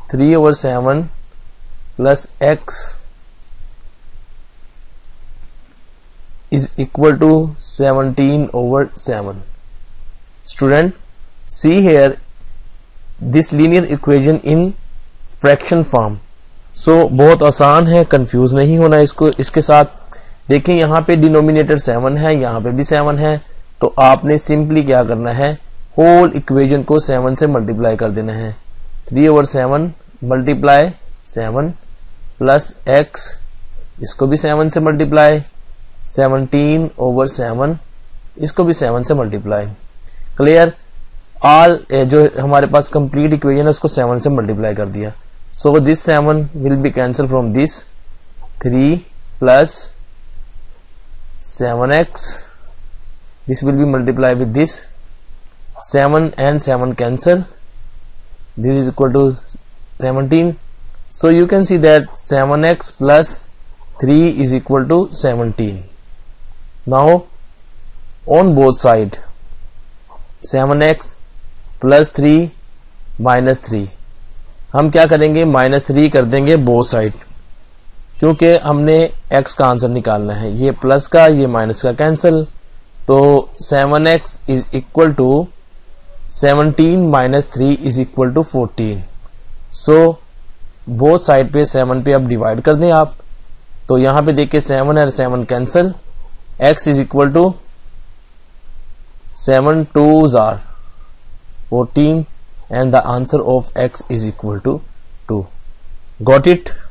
3/7 plus x is equal to 17/7. Student, see here this linear equation in fraction form. So बहुत आसान है, confuse नहीं होना इसको इसके साथ. देखें यहाँ पे डिनोमिनेटर 7 है, यहाँ पे भी 7 है, तो आपने सिंपली क्या करना है, होल इक्वेशन को 7 से मल्टीप्लाई कर देना है. 3/7 मल्टीप्लाई 7 प्लस x, इसको भी 7 से मल्टीप्लाई, 17/7 इसको भी 7 से मल्टीप्लाई. क्लियर? ऑल जो हमारे पास कंप्लीट इक्वेशन है उसको 7 से मल्टीप्लाई कर दिया. So this 7 will be cancel from this. 3 plus 7x, this will be multiplied with this. 7 and 7 cancel, this is equal to 17. So you can see that 7x plus 3 is equal to 17. Now on both side 7x plus 3 minus 3, हम क्या करेंगे, -3 कर देंगे both side, क्योंकि हमने x का answer निकालना है. ये प्लस का, ये माइनस का कैंसल, तो 7x is equal to 17 minus 3 is equal to 14. So both side पे 7 पे अब डिवाइड कर दें आप, तो यहां पे देखिए 7 और 7 cancel, x is equal to 7 2s are 14 and the answer of x is equal to 2. Got it?